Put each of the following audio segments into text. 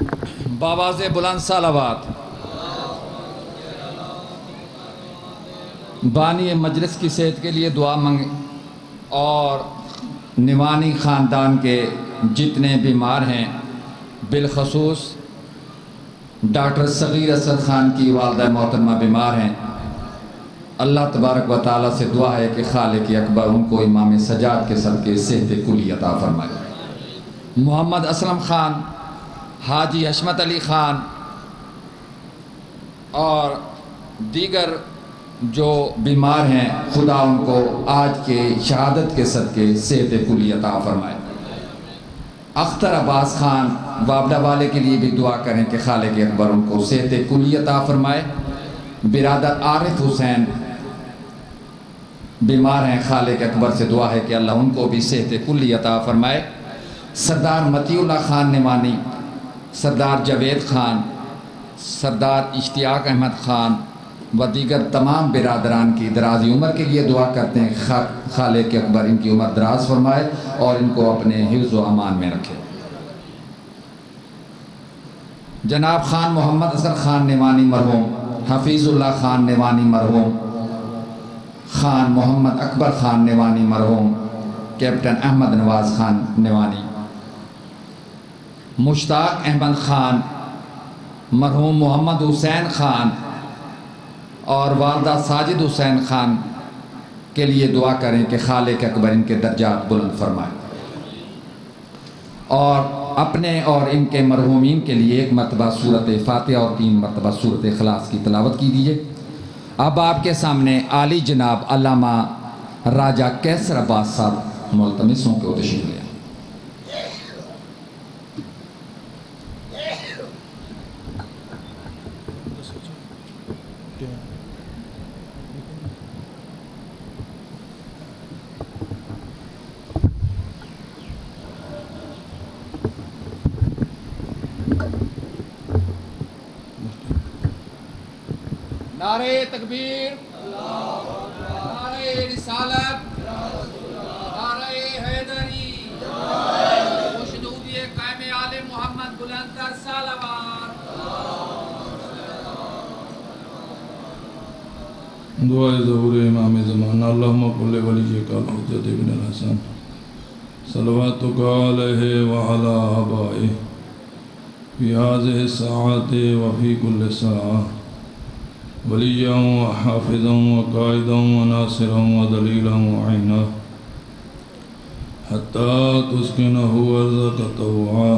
باواز بلند صلوات بانی مجلس کی صحت کے لیے دعا مانگیں اور نوانی خاندان کے جتنے بیمار ہیں، بالخصوص ڈاکٹر صغیر اسد خان کی والدہ محترمہ بیمار ہیں، اللہ تبارک و تعالیٰ سے دعا ہے کہ خالق اکبر ان کو امام سجاد کے صدقے صحت کلی عطا فرمائے۔ محمد اسلم خان، حاجی حشمت علی خان اور دیگر جو بیمار ہیں، خدا ان کو آج کے شہادت کے صدقے صحت کلی عطا فرمائے۔ اختر عباس خان وابڈہ والے کے لیے بھی دعا کریں کہ خالق اکبر ان کو صحت کلی عطا فرمائے۔ برادر عارف حسین بیمار ہیں، خالق اکبر سے دعا ہے کہ اللہ ان کو بھی صحت کلی عطا فرمائے۔ سردار مطیع اللہ خان نعمانی، سردار جاوید خان، سردار اشتیاق احمد خان و دیگر تمام برادران کی درازی عمر کے لیے دعا کرتے ہیں، خالق اکبر ان کی عمر دراز فرمائے اور ان کو اپنے حفظ و امان میں رکھے۔ جناب خان محمد اصغر خان نعمانی مرحوم، حفیظ اللہ خان نعمانی مرحوم، خان محمد اکبر خان نعمانی مرحوم، کیپٹن احمد نواز خان نعمانی، مشتاق احمد خان، مرحوم محمد حسین خان اور والدہ ساجد حسین خان کے لیے دعا کریں کہ خالق اکبر ان کے درجات بلند فرمائے، اور اپنے اور ان کے مرحومین کے لیے ایک مرتبہ سورۃ فاتحہ اور 3 مرتبہ سورۃ اخلاص کی تلاوت کی دیجیے۔ اب آپ کے سامنے عالی جناب علامہ راجہ کیسر عباس صاحب ملتمس ہوں کہ وہ تشریف لے آئیں۔ نعرہ تکبیر، نعرہ رسالت، نعرہ حیدری، مشدودی قائم آل محمد بلند تر صلوات۔ دعائے ظہور امام زمانہ، اللہم کل ولیک الحجۃ ابن الحسن صلواتک علیہ وعلی آبائہ فی ہذہ الساعۃ وفی کل ساعہ ولیاً وحافظاً وقائداً وناصراً ودلیلاً وعینا حتی تسکنہ ارضک طوعا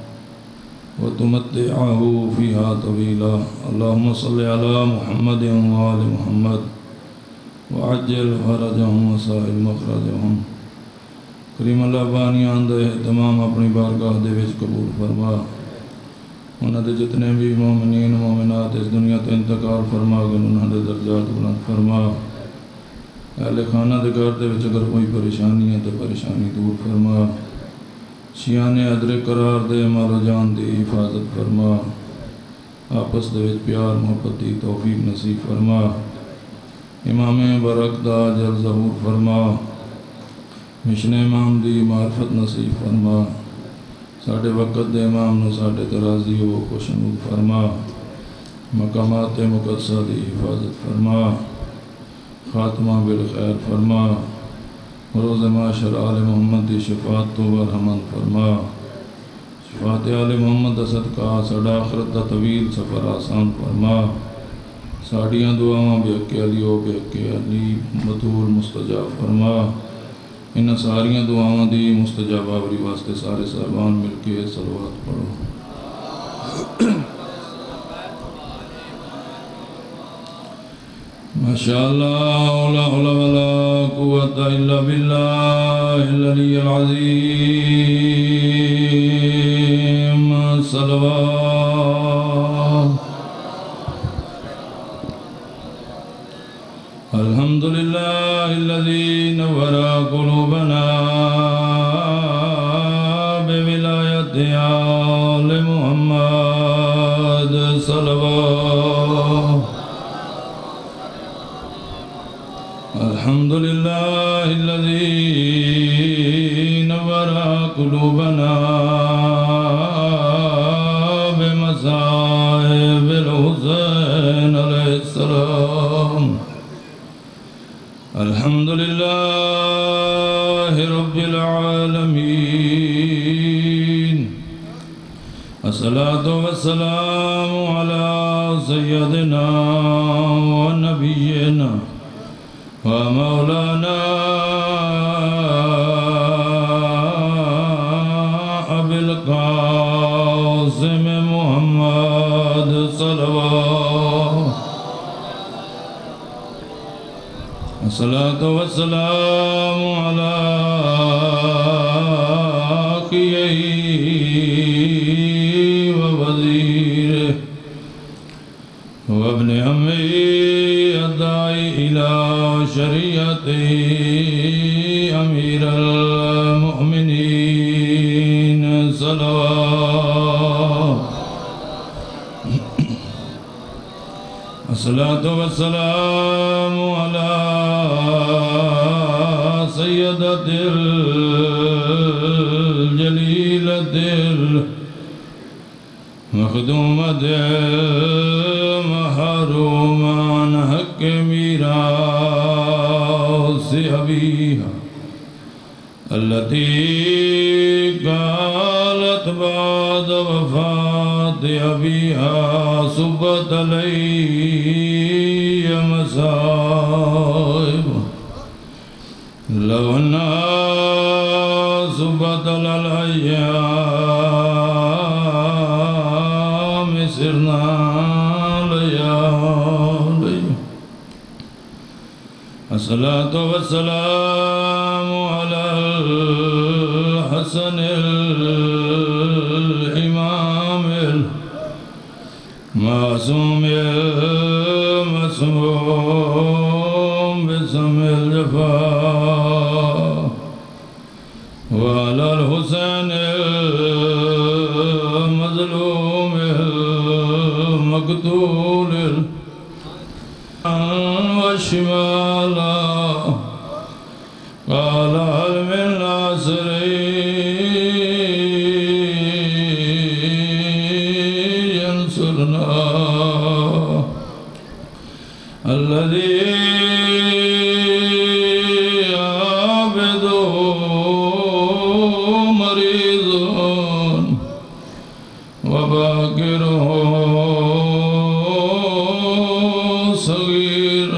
وتمتعہ فیہا طویلا۔ اللہم صلی علی محمد وآل محمد وعجل فرجہم وسائل مخرجہم۔ کریم اللہ بانیان دے تمام اپنی بارگاہ دے وچ قبول فرما، انہاں دے جتنے بھی مومنین مومنات اس دنیا تو انتقال فرما گئے انہاں دے درجات بلند فرما۔ اہل خانہ دے گھر دے وچ اگر کوئی پریشانی ہے تو پریشانی دور فرما، شیعان ادر قرار دے مال و جان دی حفاظت فرما، آپس دے وچ پیار محبت دی توفیق نصیب فرما، امام برک دا جل ظہور فرما، مشن امام دی معرفت نصیب فرما، ساڑھے وقت دے امام نو ساڑھے ترازی و خوشنود فرما، مقامات مقدسہ دی حفاظت فرما، خاتمہ بالخیر فرما، روز معاشر آل محمد دی شفاعت تو برحمند فرما، شفاعت آل محمد دا صدقہ ساڑھا آخرت دا طویل سفر آسان فرما، ساڑھیاں دعاواں بے حق علی و بے حق علی مطول مستجاب فرما۔ ان ساریاں دعاواں دی مستجاب آوری واسطے سارے صاحبان مل کے صلوات پڑھو۔ ماشاءاللہ لا حول ولا قوت الا باللہ العلی العظیم، صلوات۔ الحمدللہ الذی نور قلوبنا بولایت آل محمد، صلوات۔ الحمدللہ الذی نور قلوبنا الصلاة والسلام على سيدنا ونبينا ومولانا أبي القاسم محمد صلوات. الصلاة والسلام على أخيه ووزيره وابن عمه الداعي إلى شريعته أمير المؤمنين صلوات. الصلاة والسلام على سيدة الجليلة المخدومة المحرومة عن حق ميراث أبيها التي قالت بعد وفاة أبيها صبت علي مصائب لو الناس بدل الأيام سرنا ليالي. الصلاة والسلام على الحسن الإمام المعصوم المسموم باسم الجفا وعلى الحسين المظلوم المقتول والشمالا قال هل من ناصر ينصرنا الذي عابده مريض وباكره صغير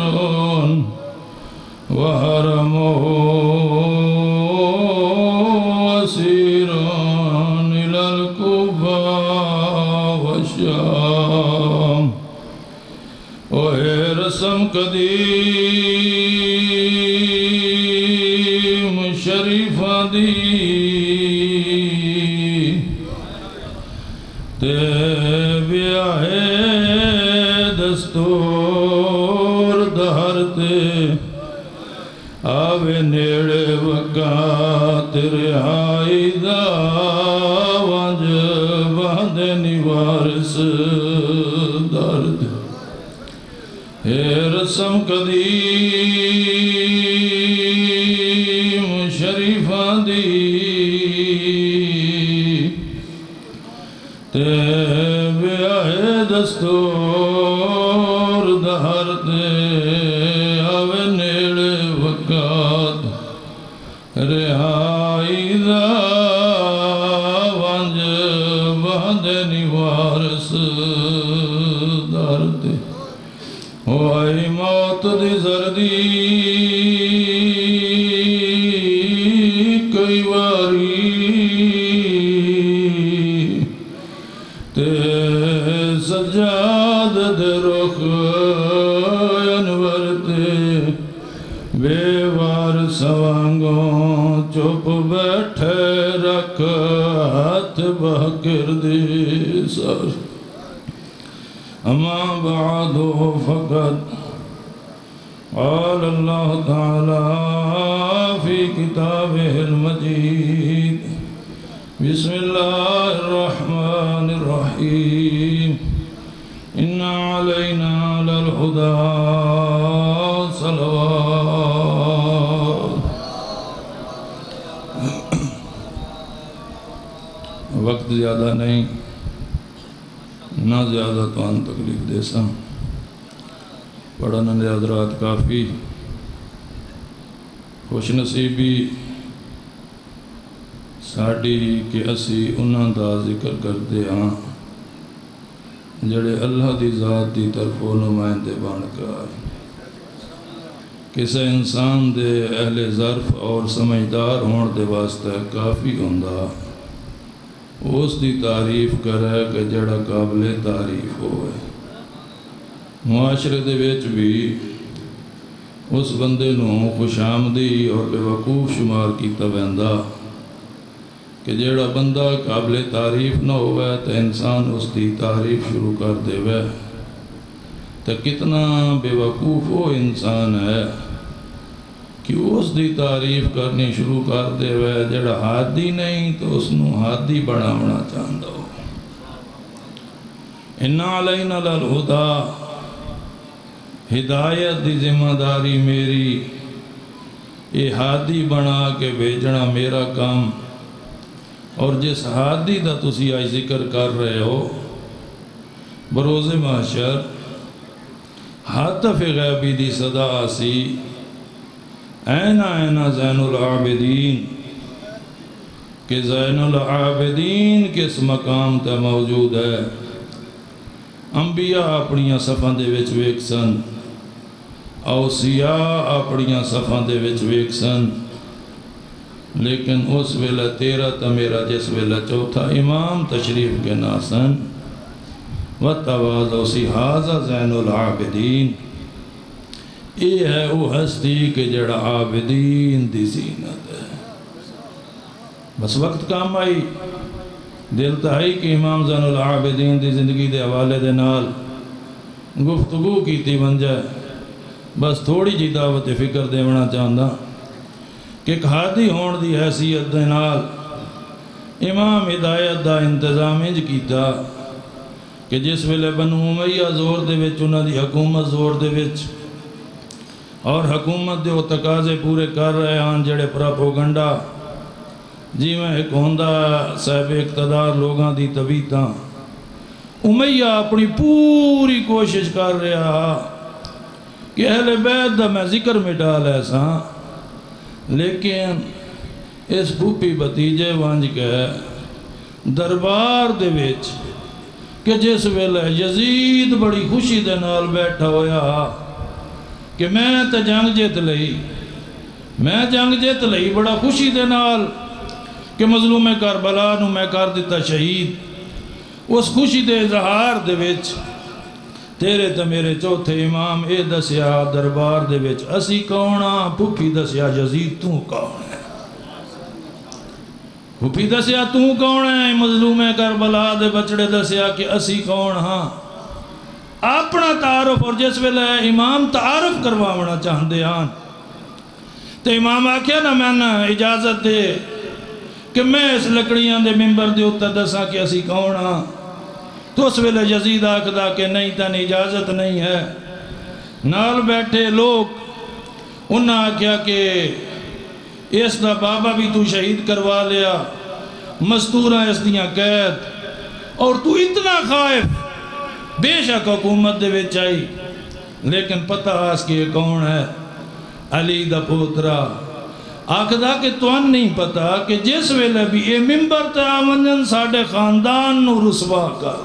وحرمه أسير إلى الكوفة والشام وهرسم قديم شريف دی تے بیاہ دستور دہرتے آوے نیڑے وقات رہائی دا وانج باندے نیوارس درد اے رسم قدیم شریفاں دی تے بیاہ دستور دہرتے آوے نیڑے وقات رہائی دا وانج باندے نیوارس درد ہوئی موت دی زردی کئی واری تے سجاد دے رخ انور تے بے وار سوانگوں چپ بیٹھے رکھ ہاتھ بہکر دی سر. اما بعد فقط قال اللہ تعالی فی کتابہ المجید بسم اللہ الرحمن الرحیم ان علینا للہدى صلوات. وقت زیادہ نہیں نہ زیادہ تو ان تکلیف دے سا پڑھنے دے حضرات کافی خوش نصیبی ساڑی کہ اسی انہاں دا ذکر کرتے ہاں جڑے اللہ دی ذات دی طرفوں نمائندے بن کر کسے انسان دے اہل ظرف اور سمجھدار ہون دے واسطے کافی ہوندا اس دی تعریف کرے کہ جڑا قابل تعریف ہوئے معاشرے دے وچ بھی اس بندے نو خوش آمدی اور بے وقوف شمار کیتا ویندا کہ جڑا بندہ قابل تعریف نہ ہوئے تو انسان اس دی تعریف شروع کر دے وے تو کتنا بے وقوف وہ انسان ہے کہ اس دی تعریف کرنی شروع کر دے وے جڑا ہادی نہیں تو اس نو ہادی بناونا چاہتا ہو اِنَّا عَلَيْنَا لَلْهُدَى ہدایت دی ذمہ داری میری یہ ہادی بنا کے بھیجنا میرا کام اور جس ہادی دا تسی آج ذکر کر رہے ہو بروز محشر حاطف غیبی دی صدا آسی اینا اینا زین العابدین کہ زین العابدین کس مقام تے موجود ہے انبیاء اپنیاں صفاں دے وچ ویکسن اوصیاء اپنیاں صفاں دے وچ ویکسن لیکن اس ویلہ تیرا تا میرا جس ویلہ چوتھا امام تشریف کے ناسن وَتَوَاضَوْ سِحَازَ زین العابدین یہ ہے وہ ہستی کہ جڑا عابدین دی زینت ہے بس وقت کام آئی دل تائی کہ امام زین العابدین دی زندگی دے حوالے دے نال گفتگو کی تی بن جائے بس تھوڑی جی دعوت فکر دیونا چاہتا کہ ایک ہادی ہون دی حیثیت دے نال امام ہدایت دا انتظام انج کیتا کہ جس ویلے بنو امیہ زور دے وچ انہاں دی حکومت زور دے وچ اور حکومت دے وہ تقاضے پورے کر رہے ہیں جڑے پراپوگنڈا جی میں ایک ہوندہ صاحب اقتدار لوگاں دی طبیعتاں امیہ اپنی پوری کوشش کر رہا کہ اہل بیت دا میں ذکر مٹا لے ساں لیکن اس بھوپی بتیجے وانج کے دربار دے وچ کہ جس ویلے یزید بڑی خوشی دے نال بیٹھا ہویا کہ میں تے جنگ جیت لئی بڑا خوشی دے نال کہ مظلوم کربلا نو میں کر دیتا شہید اس خوشی دے اظہار دے وچ تیرے تے میرے چوتھے امام اے دسیا دربار دے وچ اسی کونا پھوپھی دسیا یزید تو کون ہے پھوپھی دسیا تو کون ہے مظلوم کربلا دے بچڑے دسیا کہ اسی کون ہاں اپنا تعارف اور جس ویلے امام تعارف کرواونا چاہندے ہاں تو امام آکھیا نا میں نا اجازت دے کہ میں اس لکڑیاں دے ممبر دے اتر دسا کہ اسی کون ہاں تو اس ویلے یزید آکھدا کہ نہیں تن اجازت نہیں ہے نال بیٹھے لوگ انہاں آکھیا کہ اس دا بابا بھی تو شہید کروا لیا مستوراں اس دیاں قید اور تو اتنا خائف بے شک حکومت دے وچ آئی لیکن پتہ آس کہ یہ کون ہے علی دا پوترا آکھدا کہ توان نہیں پتا کہ جس ویلے بھی یہ ممبر تے آمنجن ساڑھے خاندان نو رسوا کر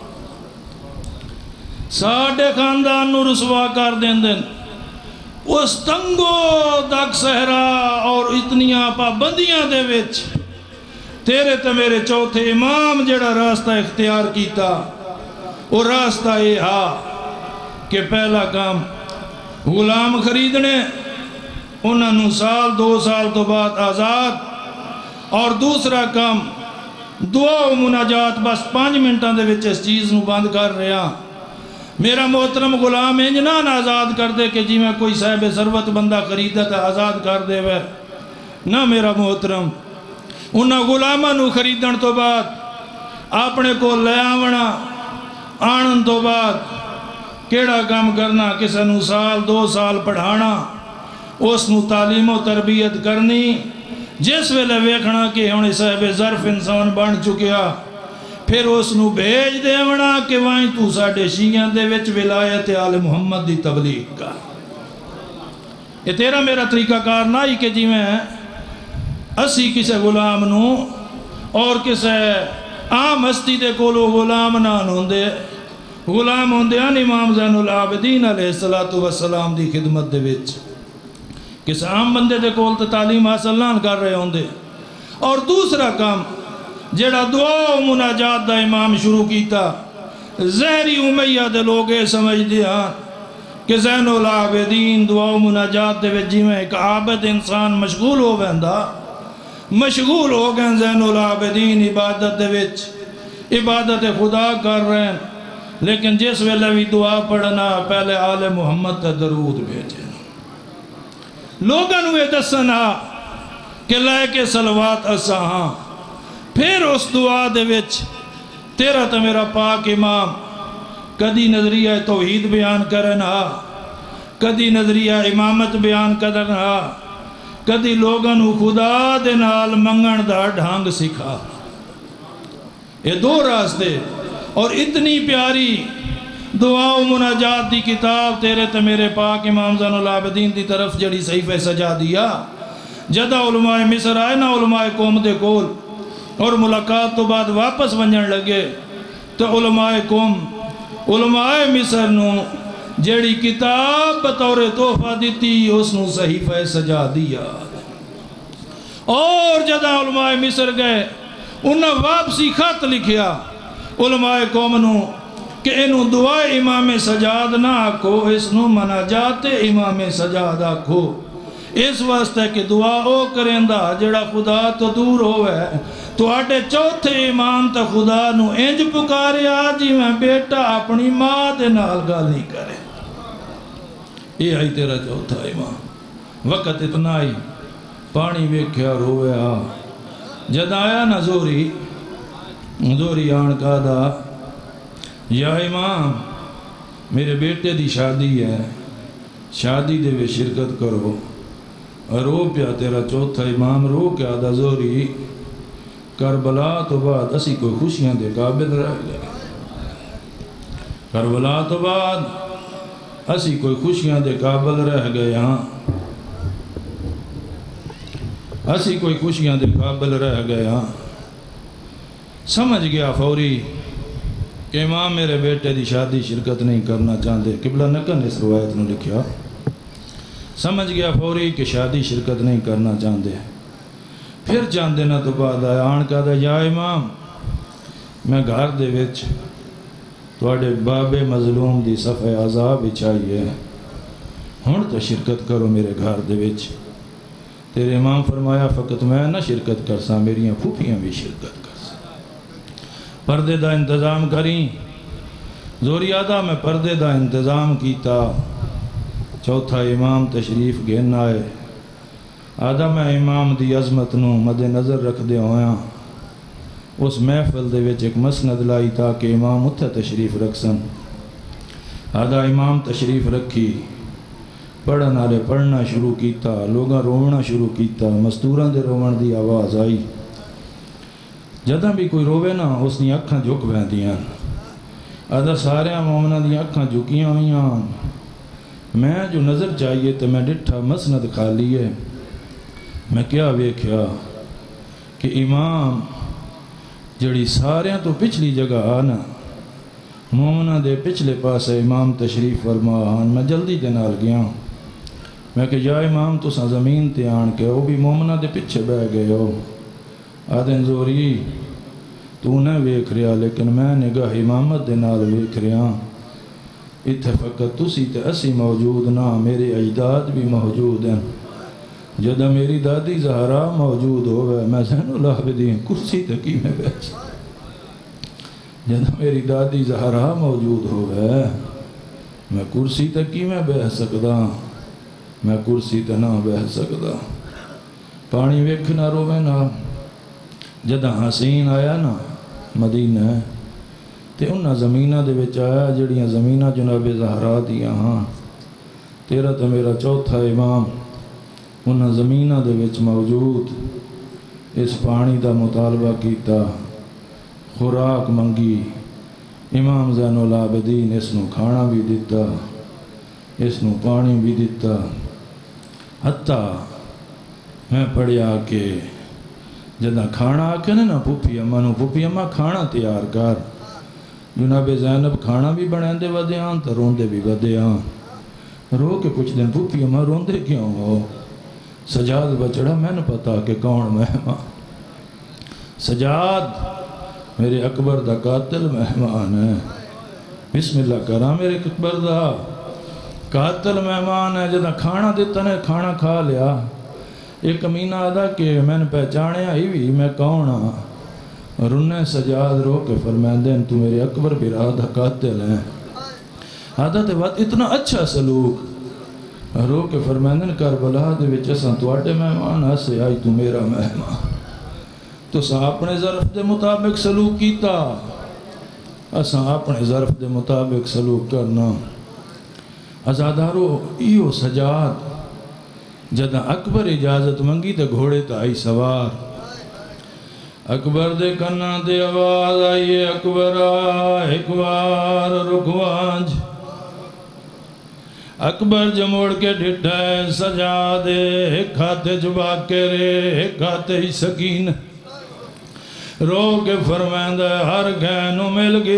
ساڑھے خاندان نو رسوا کر دیں اس تنگو دک صحرا اور اتنیاں پابندیاں دے وچ تیرے تے میرے چوتھے امام جڑا راستہ اختیار کیتا وہ راستہ یہ ہاں کہ پہلا کام غلام خریدنے انہاں نو سال 2 سال تو بعد آزاد اور دوسرا کام دعا و مناجات بس 5 منٹاں دے وچ اس چیز نو بند کر رہا میرا محترم غلام انجنان آزاد کر دے کہ جی میں کوئی صاحب ثروت بندہ خریدا تھا آزاد کر دے وے نہ میرا محترم انہاں غلاماں نو خریدن تو بعد اپنے کو لے آونا آنن تو بعد کیڑا کام کرنا کسے نو سال 2 سال پڑھانا اس نو تعلیم و تربیت کرنی جس ویلے ویکھنا کہ ہن صاحب ظرف انسان بن چکیا پھر اس نو بھیج دیونا کہ وہیں تو ساڑھے شیعہ دے وچ ولایت آل محمد دی تبلیغ کا یہ تیرا میرا طریقہ کار نہ ہی کہ جی میں اسی کسے غلام نو اور کسے عام ہستی دے کولو غلام نان ہوندے غلام ہوندے ہیں امام زین العابدین علیہ السلام دی خدمت دے وچ کسے عام بندے دے کول تے تعلیم حاصل نہ کر رہے ہوندے اور دوسرا کام جڑا دعا و مناجات دا امام شروع کیتا زہری امیہ دے لوگ سمجھ دیا کہ زین العابدین دعا و مناجات دے وچ جویں ایک عابد انسان مشغول ہو ویندا مشغول ہو گئے زین العابدین عبادت دے وچ عبادت خدا کر رہے ہیں لیکن جس ویلے بھی دعا پڑھنا پہلے آل محمد تے درود بھیجے لوگاں نو یہ دسنا کہ لے کے صلوات اساں ہاں پھر اس دعا دے وچ تیرا تے میرا پاک امام کدی نظریہ توحید بیان کرنا کدی نظریہ امامت بیان کرنا کدی لوگاں نو خدا دے نال منگن دا ڈھانگ سکھا یہ دو راستے اور اتنی پیاری دعا و مناجات دی کتاب تیرے تے میرے پاک امام زین العابدین دی طرف جڑی صحیفہ سجا دیا جدہ علماء مصر آئے نا علماء قوم دے کول اور ملاقات تو بعد واپس ونجن لگے تو علماء قوم علماء مصر نو جڑی کتاب بطور تحفہ دیتی اس نو صحیفہ سجا دیا اور جدہ علماء مصر گئے انہاں واپسی خط لکھیا علماء قوم نو کہ انہوں دعا امام سجاد نہ آکھو اس نو مناجات امام سجاد آکھو اس واسطے کہ دعا او کرندہ جڑا خدا تو دور ہوئے تو آٹے چوتھے امام تا خدا نو انج پکارے آجی میں بیٹا اپنی ماں دے نال گالی کرے یہ آئی تیرا چوتھا امام وقت اتنا ہی پانی ویکھیا روئے آ جد آیا نا زوری آن کا دا یا امام میرے بیٹے دی شادی ہے شادی دے وے شرکت کرو رو پیا تیرا چوتھا امام رو کے آدھا زوری کربلا تو بعد اسی کوئی خوشیاں دے قابل رہ گئے کربلا تو بعد اسی کوئی خوشیاں دے قابل رہ گئے ہاں اسی کوئی خوشیاں دے قابل رہ گئے ہاں سمجھ گیا فوری کہ امام میرے بیٹے دی شادی شرکت نہیں کرنا چاہتے قبلہ نکن اس روایت نے لکھیا سمجھ گیا فوری کہ شادی شرکت نہیں کرنا چاہتے پھر چاند دینا تو بعد آیا آن کا دا یا امام میں گھر دے وچ توڑے باب مظلوم دی صفحہ عذاب چاہیے ہون تو شرکت کرو میرے گھر دے وچ تیرے امام فرمایا فقط میں نہ شرکت کرسا میریاں پھوپیاں بھی شرکت کرسا پردے دا انتظام کریں زوری آدھا میں پردے دا انتظام کیتا چوتھا امام تشریف گھن آئے آدھا میں امام دی عظمت نو مد نظر رکھ دے ہویا اس محفل دے وچ ایک مسند لائی تاکہ امام اتھا تشریف رکھ سن آدھا امام تشریف رکھی پڑھن آرے پڑھنا شروع کیتا لوگاں رونا شروع کیتا مستوراں دے روان دی آواز آئی جدہ بھی کوئی روے نا اس نے اکھاں جھک بیندیاں آدھا سارے مومنہ دی اکھاں جھکیاں ہویاں میں جو نظر چاہیے تو میں ڈٹھا مسند خالی ہے میں کیا ویکھیا کہ امام جڑی ساریاں تو پچھلی جگہ آنا مومنہ دے پچھلے پاس امام تشریف فرما آن میں جلدی دے نال گیا میں کہ یا امام تو سا زمین تے آن کے وہ بھی مومنہ دے پچھے بہ گئے ہو آدھن زوری تو نہ ویکھ رہا لیکن میں نگاہ امامت دے نال ویکھ رہا اتھے فقط تسی تے اسی موجود نہ میرے اجداد بھی موجود ہیں جدہ میری دادی زہرا موجود ہوئے میں زین العابدین کرسی تکی میں بیٹھ جدہ میری دادی زہرا موجود ہوئے میں کرسی تکی میں بیٹھ سکتا میں کرسی تے نہ بیٹھ سکتا پانی ویکھنا روے نا جدہ حسین آیا نا مدینہ تے انہاں زمینہ دے وچ آیا جڑیاں زمینہ جناب زہرا دیا ہاں تیرا تے میرا چوتھا امام انہاں زمینہ دے وچ موجود اس پانی دا مطالبہ کیتا خوراک منگی امام زین العابدین اس نو کھانا بھی دیتا اس نو پانی بھی دیتا حتیٰ میں پڑھیا کہ جدہ کھانا آکے نا پھوپھی اماں نو پھوپھی اماں کھانا تیار کر جناب زینب کھانا بھی بنائیں دے ودے آن تو روندے بھی ودے آن رو کے پوچھ دیں پھوپھی اماں روندے کیوں ہو سجاد بچڑا میں نے پتا کہ کون مہمان سجاد میرے اکبر دا قاتل مہمان ہے بسم اللہ کرا میرے اکبر دا قاتل مہمان ہے جدہ کھانا دیتا نے کھانا کھا لیا ایک امینہ آدھا کہ میں نے پہچانے آئی بھی میں کون ہاں رنے سجاد رو کے فرمائیں دیں تو میرے اکبر برادہ قاتل ہیں آدھا تے بات اتنا اچھا سلوک رو کے فرمائیں دیں کربلا دے وچ اساں تواڈے مہمان ہسے آئی تو میرا مہمان تو اساں اپنے ظرف دے مطابق سلوک کیتا اساں اپنے ظرف دے مطابق سلوک کرنا ازادارو ایو سجاد جدہ اکبر اجازت منگی تے گھوڑے تا آئی سوار اکبر دے کنا دے آواز آئیے اکبر ایک بار رکوانج اکبر جموڑ کے ڈھٹا ہے سجادے ایک ہاتھے جبا کے رے ایک ہاتھے ہی سکین رو کے فرمائندہ ہر گینو مل گی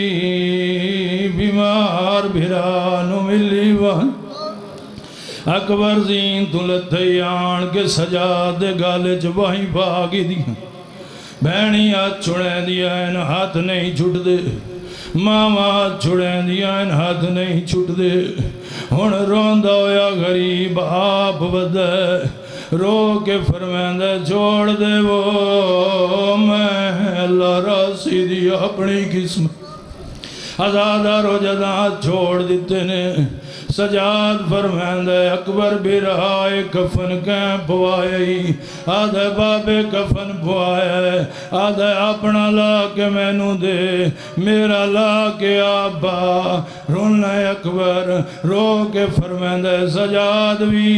دئی بیمار بھرانو ملی وان اکبر زین تو لتھئی آن کے سجاد گالے چباہی بھاگی دیا بینی ہاتھ چھڑے دیا ان ہاتھ نہیں چھٹ دے ماما ہاتھ چھڑے دیا ان ہاتھ نہیں چھٹ دے ہن روندہ ہویا غریب آپ ودے رو کے فرمیندہ چھوڑ دے وہ میں اللہ راسی دیا اپنی قسمت آزادہ رو جدہ چھوڑ دیتے نے سجاد فرمیندہ اکبر بھی رہائے کفن کہیں پوائے آدھے بابے کفن پوائے آدھے اپنا لا کے میں نو دے میرا لا کے آبا رونا اکبر رو کے فرمیندہ سجاد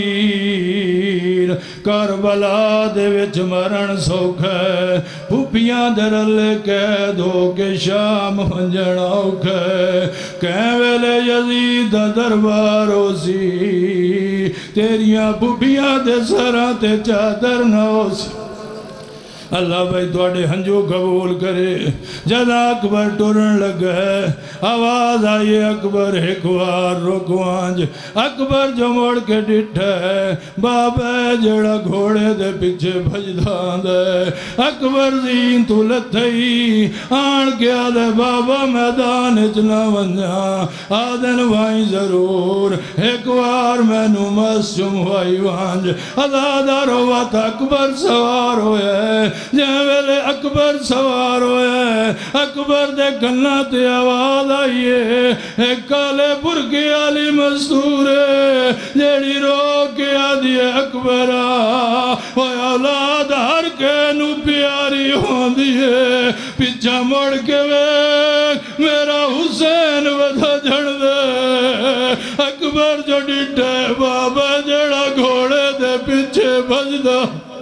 ویر کربلا دے وچ مرن سوکھ ہے پھوپیاں درلے کہہ دو کہ شام منجن اوکھ ہے کہیں ویلے یزید دربار روزی تیریاں بھوپیاں دے سراں تے چادر نہ ہو سی اللہ بھائی توڑے ہنجو قبول کرے جدا اکبر ٹورن لگا ہے آواز آئیے اکبر ایک وار رکوانج اکبر جو موڑ کے ڈٹھا ہے بابا جڑا گھوڑے دے پیچھے بھجدان دے اکبر زین تو لتھئی آن کے آدھے بابا میدان اچنا ونجا آدھن وائیں ضرور ایک وار میں نو مسجم ہوئی وانج ازادہ روات اکبر سوار ہوئے جہاں ویلے اکبر سوار ہوئے اکبر دے گنہ تے آواز آئیے ایک کالے برگی علی مستورے جیڑی رو کے آدھی اکبرہ ہوئے اولاد ہر کے نو پیاری ہون دیئے پیچھا مڑ کے ویک میرا حسین ودھا جھڑ دے اکبر جو ڈٹھے بابا جیڑا گھوڑے دے پیچھے بھج دا